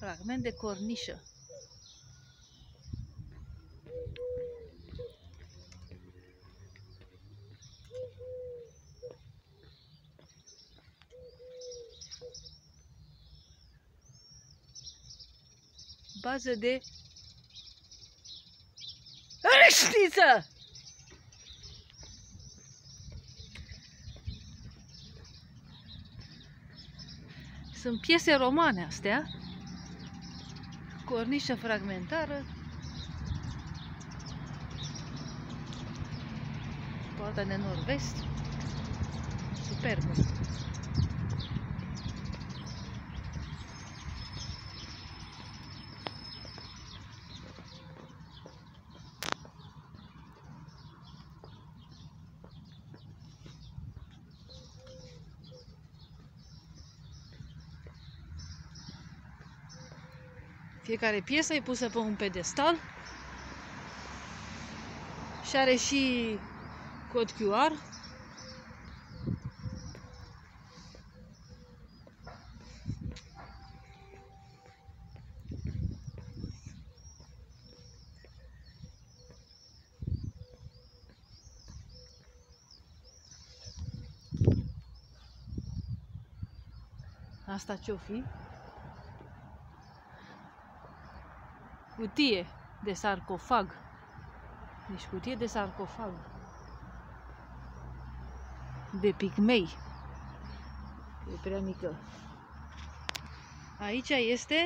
Fragment de cornișă. Bază de râșniță! Sunt piese romane astea. Cornișă fragmentară. Partea de nord-vest. Superbă. Fiecare piesă e pusă pe un pedestal și are și cod QR. Asta ce-o fi? Cutie de sarcofag. Deci cutie de sarcofag. De pigmei. E prea mică. Aici este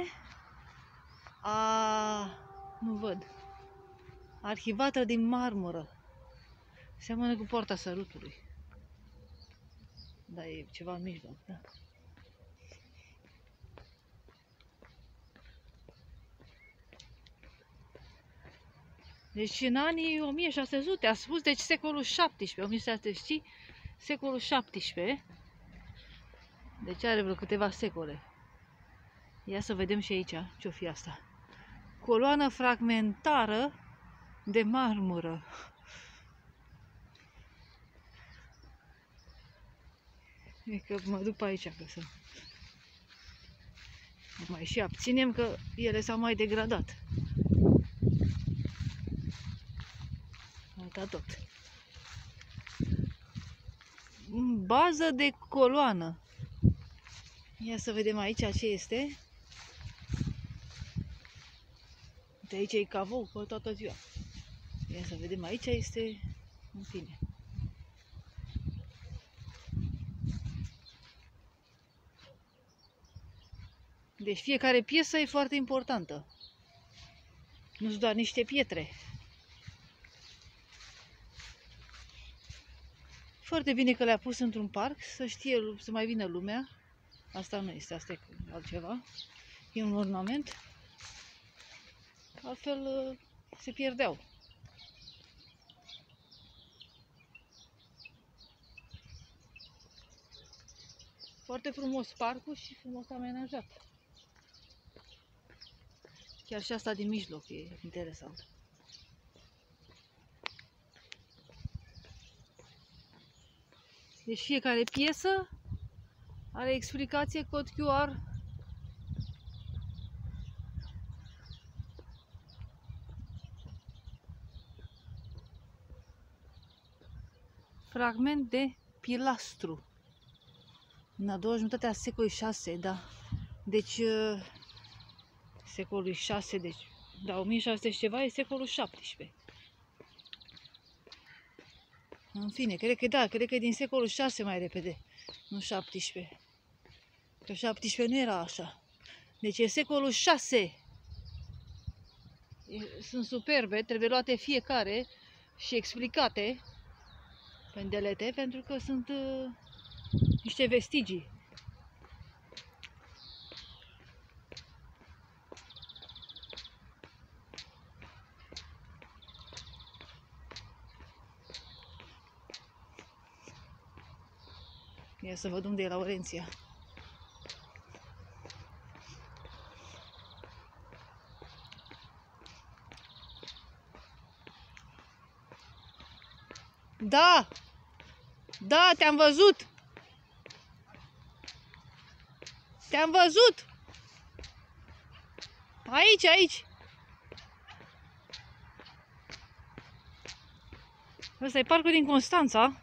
nu văd. Arhivată din marmură. Seamănă cu Poarta Sărutului. Da, e ceva în mijloc, da. Deci în anii 1600, a spus, deci secolul 17, 1600, știi? Secolul 17. Deci are vreo câteva secole. Ia să vedem și aici ce-o fi asta. Coloană fragmentară de marmură. E că mă duc pe aici ca să mai și abținem, că ele s-au mai degradat. Uita tot. Bază de coloană. Ia să vedem aici ce este. De aici e cavou pe toată ziua. Ia să vedem aici este, în fine. Deci fiecare piesă e foarte importantă. Nu sunt doar niște pietre. Foarte bine că le-a pus într-un parc, să știe, să mai vină lumea. Asta nu este, asta e altceva. E un ornament. Altfel se pierdeau. Foarte frumos parcul și frumos amenajat. Chiar și asta din mijloc e interesant. Deci fiecare piesă are explicație, cod QR. Fragment de pilastru. În a doua jumătate a secolului 6, da. Deci secolul 6, deci da, 1600 și ceva e secolul 17. În fine, cred că da, cred că e din secolul 6 mai repede, nu 17. Că 17 nu era așa. Deci e secolul 6. Sunt superbe, trebuie luate fiecare și explicate pendelete, pentru că sunt niște vestigii. Ia să văd unde e Laurenția. Da! Da, te-am văzut! Te-am văzut! Aici, aici. Ăsta e parcul din Constanța.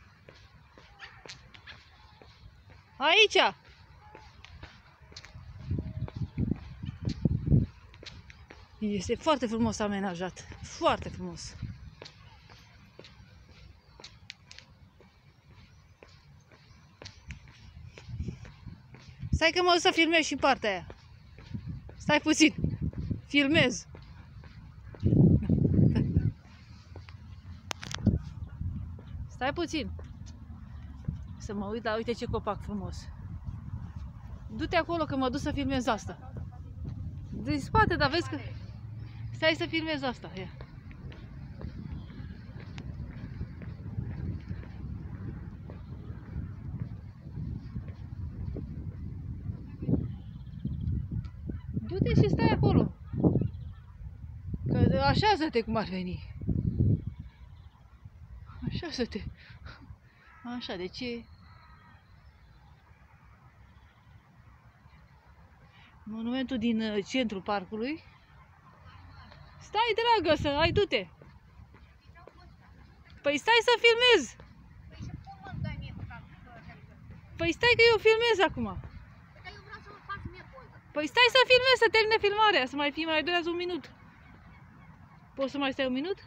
Aici. Este foarte frumos amenajat. Foarte frumos. Stai că mă duc să filmez și partea aia. Stai puțin. Filmez. Stai puțin. Să mă uit la, uite ce copac frumos. Du-te acolo că mă duc să filmez asta. Din spate, dar vezi că... Stai să filmez asta. Ia. Du-te și stai acolo. Că așează-te cum ar veni. Așează-te. Așa, de ce? Monumentul din centrul parcului. Stai, dragă, să ai, du-te. Păi stai să filmez. Păi stai că eu filmez acum. Păi stai să filmez, să termine filmarea, să mai durează un minut. Poți să mai stai un minut?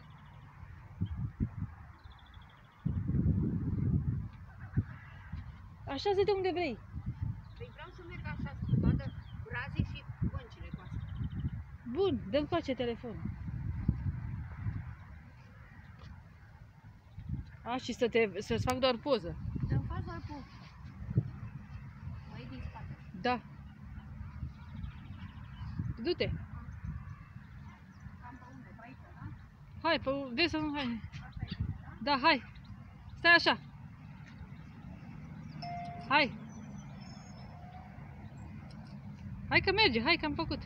Așa de unde vrei. Păi vreau să merg așa, să vadă brazii și băncile cu astea. Bun, dă-mi coace telefonul. A, și să-ți fac doar poză. Să-mi faci doar poză. Mai din spate. Da. Du-te. Cam pe unde? Pe aici, da? Hai, vezi să nu, hai. Da, hai. Stai așa. Hai. Hai că merge, hai că am făcut.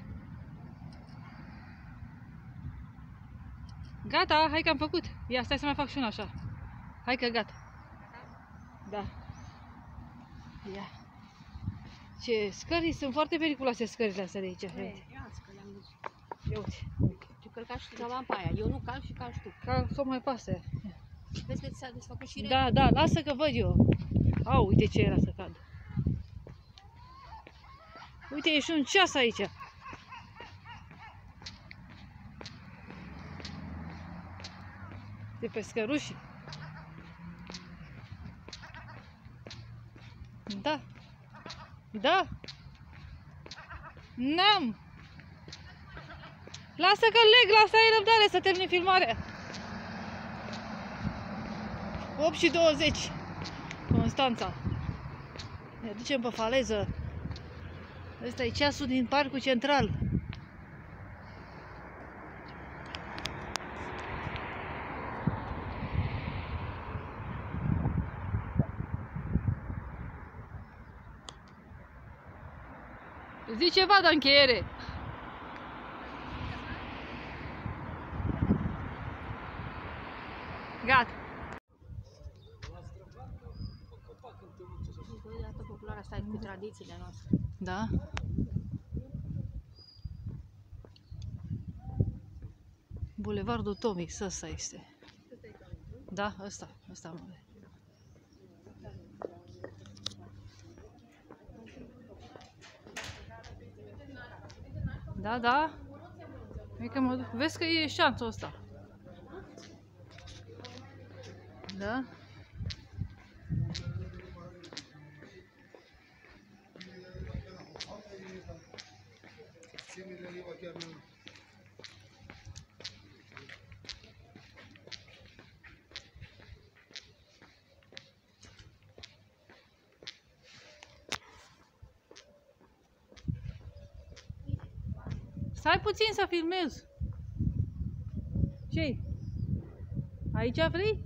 Gata, hai că am făcut. Ia, stai să mai fac și una așa. Hai că gata. Da. Ia. Ce scări, sunt foarte periculoase scările astea de aici. Ia că le-am văzut. Ia uite. Ce călcași și la lampa aia. Eu nu calc și calci tu. Ca să mai pasă. Vezi că ți s-a desfăcut și Da, da, lasă că văd eu. Au, uite ce era să cad. Uite, e și un ceas aici. De pe scăruși. Da. Da. N-am. Lasă că leg, lasă ai răbdare să termin filmarea. 8:20. Constanța. Ne ducem pe faleză. Ăsta e ceasul din parcul central. Zici ceva de încheiere. Gata. Deodată populară asta e cu tradițiile noastre. Da? Bulevardul Tomix, ăsta este. Da, ăsta mă. Da, da. Că mă duc. Vezi că e șanțul ăsta. Da? Stai puțin să filmez. Ce-i? Aici vrei?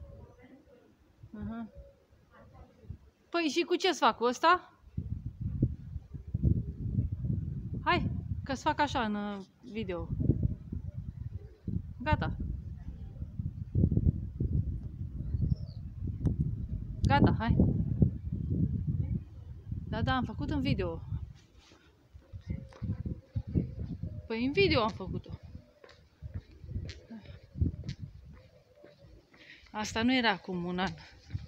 Păi și cu ce-ți fac? Cu ăsta? Hai, că-ți fac așa în video. Gata. Gata, hai. Da, da, am făcut în video. Păi în video am făcut-o. Asta nu era acum un an.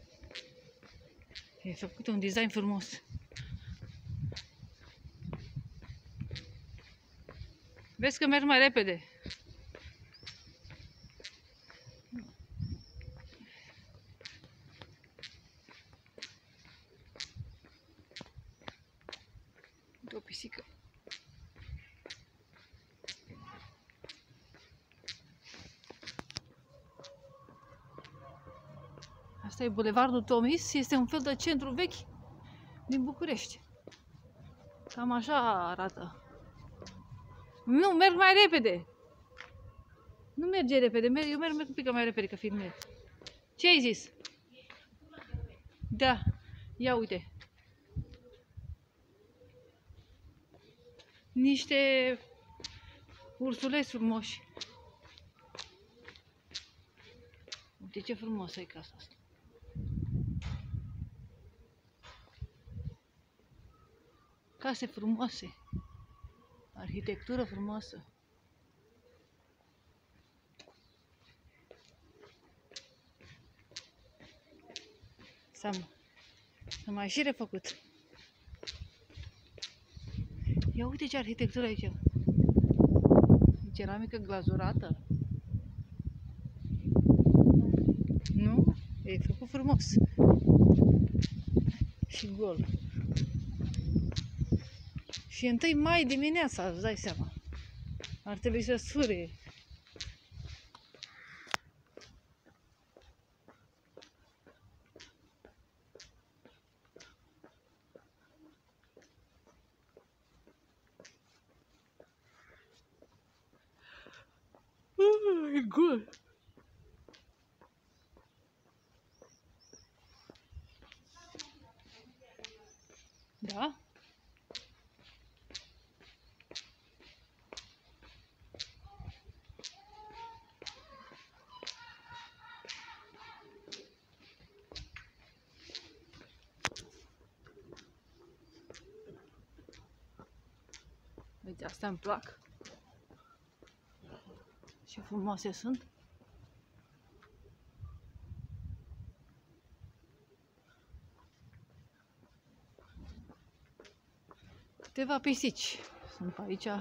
E făcut un design frumos. Vezi că merg mai repede. O pisică. Asta e Bulevardul Tomis, este un fel de centru vechi din București. Cam așa arată. Nu, merg mai repede. Nu merge repede, eu merg un pic mai repede că filmez. Ce ai zis? Da, ia uite. Niște ursuleți frumoși. Uite ce frumoasă e casa asta. Case frumoase. Arhitectură frumoasă. S-a mai și refăcut. Ia uite ce arhitectură aici. E ceramică glazurată. Nu? E făcut frumos. Și gol. Și 1 mai dimineața, îți dai seama. Ar trebui să sfârie. E gol. Da? Deci astea îmi plac. Ce frumoase sunt. Câteva pisici sunt pe aici.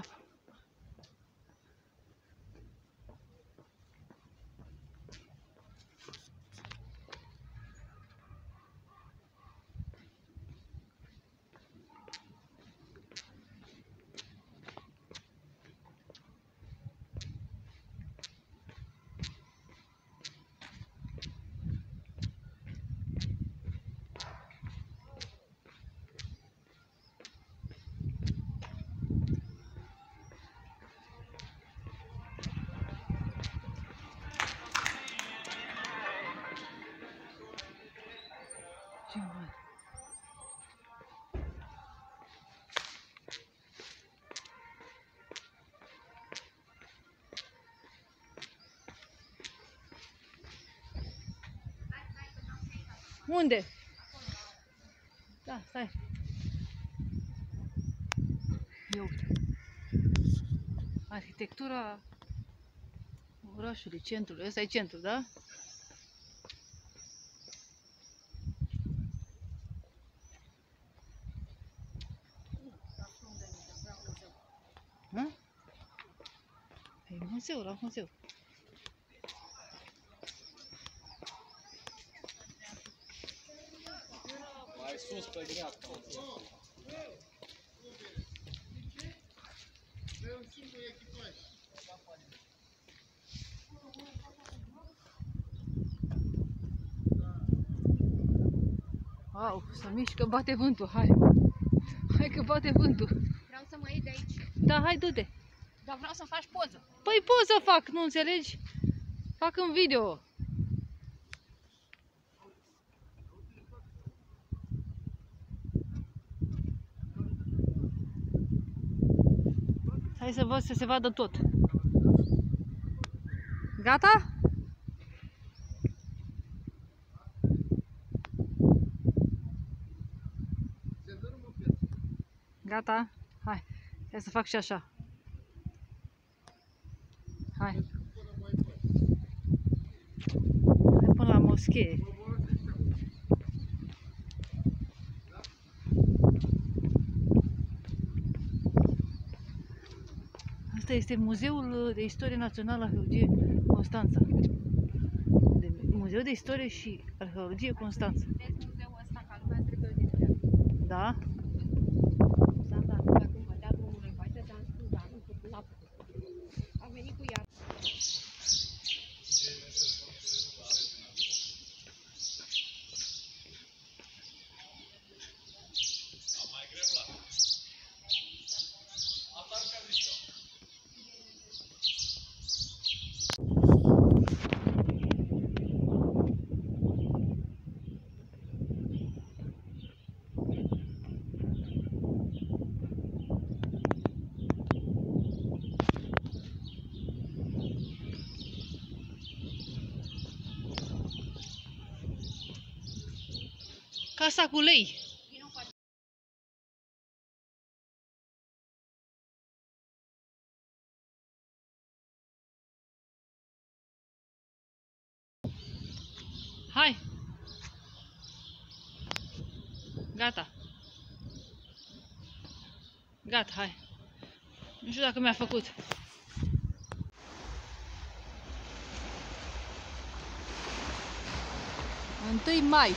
Unde? Da, stai. Ia uite. Arhitectura orașului, centrului. Ăsta e centrul, da? Ha? E muzeu, la muzeu. Mai sus pe dreapta. Wow, să mișcă, bate vântul, hai. Hai că bate vântul. Vreau să mă iei de aici. Da, hai, du-te. Dar vreau să faci poză. Păi pot să fac, nu înțelegi? Fac în video. Hai să văd să se vadă tot. Gata? Gata? Hai, hai să fac și așa. Hai. Hai până la moschee. Asta este Muzeul de Istorie Națională Arheologie Constanța. Muzeul de Istorie și Arheologie Constanța. Vedeți muzeul ăsta, ca lumea trebuie din el. Da? S-a dat, dacă mă dea drumul în față, ți-am spus, dar nu putut, n-a putut. A venit cu ea. Casa cu lei. Hai! Gata. Gata, hai. Nu știu dacă mi-a făcut. 1 mai.